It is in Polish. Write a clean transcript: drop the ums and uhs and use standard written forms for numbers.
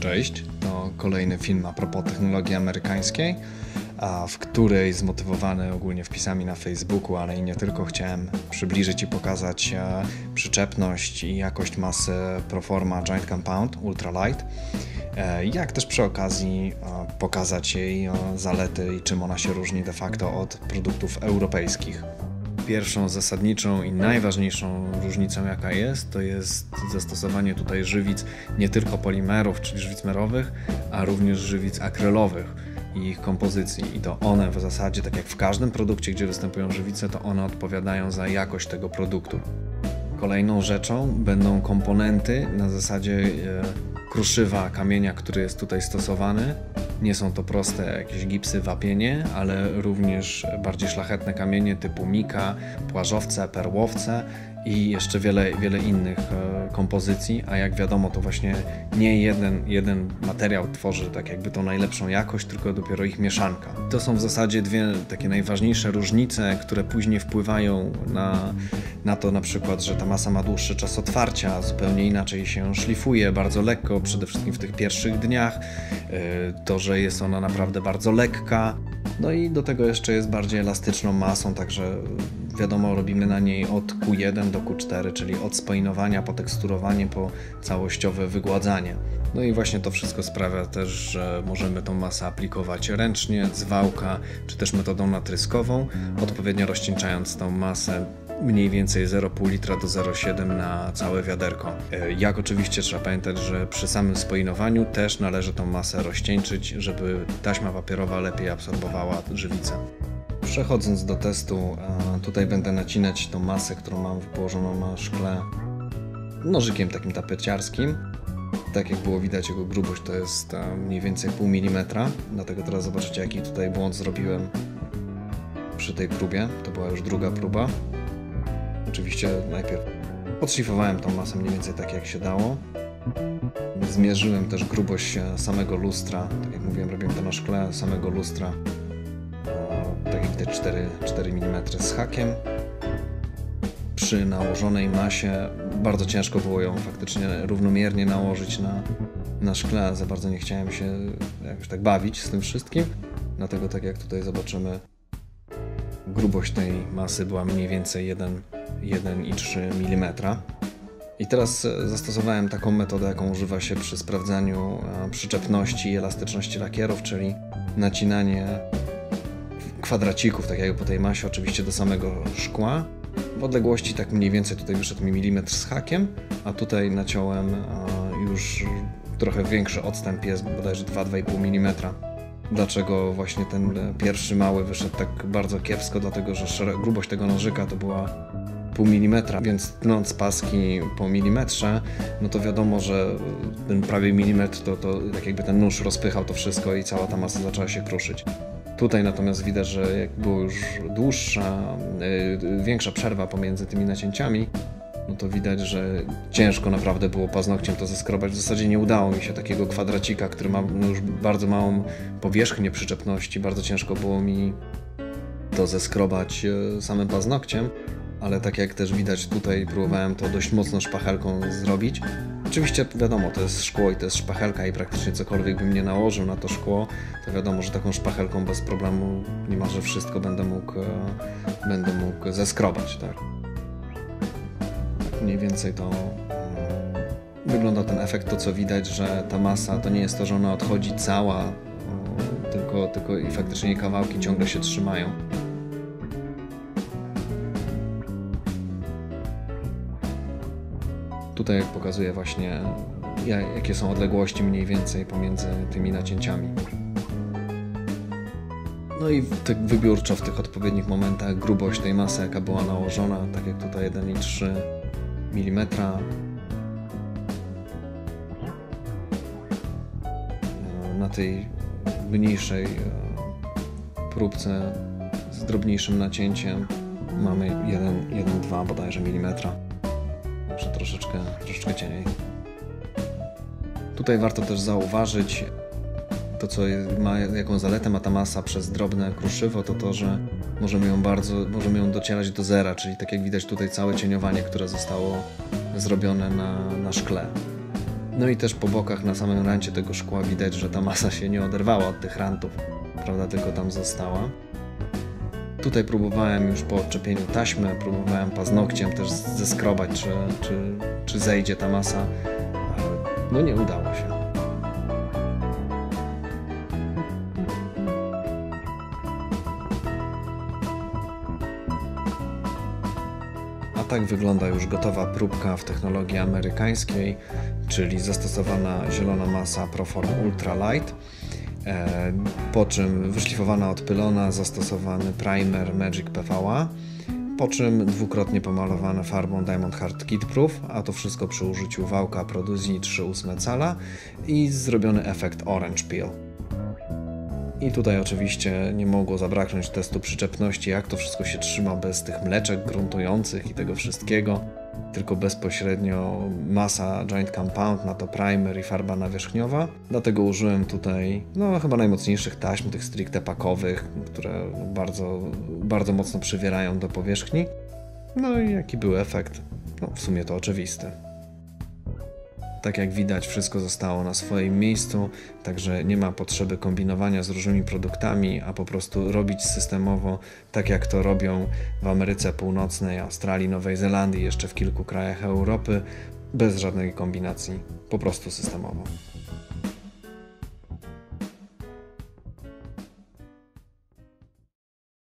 Cześć, to kolejny film a propos technologii amerykańskiej, w której zmotywowany ogólnie wpisami na Facebooku, ale i nie tylko, chciałem przybliżyć i pokazać przyczepność i jakość masy Proforma Giant Compound Ultralight, jak też przy okazji pokazać jej zalety i czym ona się różni de facto od produktów europejskich. Pierwszą zasadniczą i najważniejszą różnicą, jaka jest, to jest zastosowanie tutaj żywic nie tylko polimerów, czyli żywic merowych, a również żywic akrylowych i ich kompozycji. I to one w zasadzie, tak jak w każdym produkcie, gdzie występują żywice, to one odpowiadają za jakość tego produktu. Kolejną rzeczą będą komponenty na zasadzie kruszywa kamienia, który jest tutaj stosowany. Nie są to proste jakieś gipsy, wapienie, ale również bardziej szlachetne kamienie typu mika, płażowce, perłowce i jeszcze wiele innych kompozycji, a jak wiadomo, to właśnie nie jeden materiał tworzy tak jakby tą najlepszą jakość, tylko dopiero ich mieszanka. To są w zasadzie dwie takie najważniejsze różnice, które później wpływają na to na przykład, że ta masa ma dłuższy czas otwarcia, zupełnie inaczej się szlifuje, bardzo lekko, przede wszystkim w tych pierwszych dniach, to, że jest ona naprawdę bardzo lekka, no i do tego jeszcze jest bardziej elastyczną masą, także wiadomo, robimy na niej od Q1 do Q4, czyli od spoinowania po teksturowanie, po całościowe wygładzanie. No i właśnie to wszystko sprawia też, że możemy tą masę aplikować ręcznie, z wałka, czy też metodą natryskową, odpowiednio rozcieńczając tą masę mniej więcej 0,5 litra do 0,7 na całe wiaderko. Jak oczywiście trzeba pamiętać, że przy samym spoinowaniu też należy tą masę rozcieńczyć, żeby taśma papierowa lepiej absorbowała żywicę. Przechodząc do testu, tutaj będę nacinać tą masę, którą mam położoną na szkle nożykiem takim tapeciarskim. Tak jak było widać, jego grubość to jest mniej więcej 0,5 mm, dlatego teraz zobaczycie, jaki tutaj błąd zrobiłem przy tej próbie. To była już druga próba. Oczywiście najpierw podszlifowałem tą masę mniej więcej tak, jak się dało. Zmierzyłem też grubość samego lustra, tak jak mówiłem, robiłem to na szkle samego lustra. Tak jak widać 4 mm z hakiem. Przy nałożonej masie bardzo ciężko było ją faktycznie równomiernie nałożyć na szkle. Za bardzo nie chciałem się jakoś tak bawić z tym wszystkim. Dlatego tak jak tutaj zobaczymy, grubość tej masy była mniej więcej 1,3 mm. I teraz zastosowałem taką metodę, jaką używa się przy sprawdzaniu przyczepności i elastyczności lakierów, czyli nacinanie kwadracików, tak jak po tej masie, oczywiście do samego szkła. W odległości tak mniej więcej tutaj wyszedł mi milimetr z hakiem, a tutaj naciąłem już trochę większy odstęp, jest bodajże 2-2,5 mm. Dlaczego właśnie ten pierwszy mały wyszedł tak bardzo kiepsko? Dlatego, że grubość tego nożyka to była 0,5 mm, więc tnąc paski po milimetrze, no to wiadomo, że ten prawie milimetr to tak jakby ten nóż rozpychał to wszystko i cała ta masa zaczęła się kruszyć. Tutaj natomiast widać, że jak było już większa przerwa pomiędzy tymi nacięciami, no to widać, że ciężko naprawdę było paznokciem to zeskrobać. W zasadzie nie udało mi się takiego kwadracika, który ma już bardzo małą powierzchnię przyczepności. Bardzo ciężko było mi to zeskrobać samym paznokciem, ale tak jak też widać tutaj, próbowałem to dość mocno szpachelką zrobić. Oczywiście wiadomo, to jest szkło i to jest szpachelka i praktycznie cokolwiek bym nie nałożył na to szkło, to wiadomo, że taką szpachelką bez problemu niemalże wszystko będę mógł zeskrobać, tak. Mniej więcej to wygląda ten efekt, to co widać, że ta masa to nie jest to, że ona odchodzi cała, tylko i faktycznie jej kawałki ciągle się trzymają. Tutaj pokazuję właśnie, jakie są odległości mniej więcej pomiędzy tymi nacięciami. No i wybiórczo w tych odpowiednich momentach grubość tej masy, jaka była nałożona, tak jak tutaj 1,3 mm. Na tej mniejszej próbce z drobniejszym nacięciem mamy 1,2 bodajże milimetra. Także troszeczkę cieniej. Tutaj warto też zauważyć to, co ma, jaką zaletę ma ta masa przez drobne kruszywo, to, że możemy ją docierać do zera, czyli tak jak widać tutaj całe cieniowanie, które zostało zrobione na szkle. No i też po bokach na samym rancie tego szkła widać, że ta masa się nie oderwała od tych rantów, prawda, tylko tam została. Tutaj próbowałem już po odczepieniu taśmy, próbowałem paznokciem też zeskrobać, czy zejdzie ta masa. No nie udało się. A tak wygląda już gotowa próbka w technologii amerykańskiej, czyli zastosowana zielona masa Proform Ultra Light, po czym wyszlifowana, odpylona, zastosowany primer Magic PVA, po czym dwukrotnie pomalowane farbą Diamond Hard Kid Proof, a to wszystko przy użyciu wałka Produzi 3/8 cala i zrobiony efekt Orange Peel. I tutaj oczywiście nie mogło zabraknąć testu przyczepności, jak to wszystko się trzyma bez tych mleczek gruntujących i tego wszystkiego, tylko bezpośrednio masa Giant Compound, na to primer i farba nawierzchniowa. Dlatego użyłem tutaj chyba najmocniejszych taśm, tych stricte pakowych, które bardzo mocno przywierają do powierzchni. No i jaki był efekt? W sumie to oczywisty. Tak jak widać, wszystko zostało na swoim miejscu, także nie ma potrzeby kombinowania z różnymi produktami, a po prostu robić systemowo, tak jak to robią w Ameryce Północnej, Australii, Nowej Zelandii, jeszcze w kilku krajach Europy, bez żadnej kombinacji, po prostu systemowo.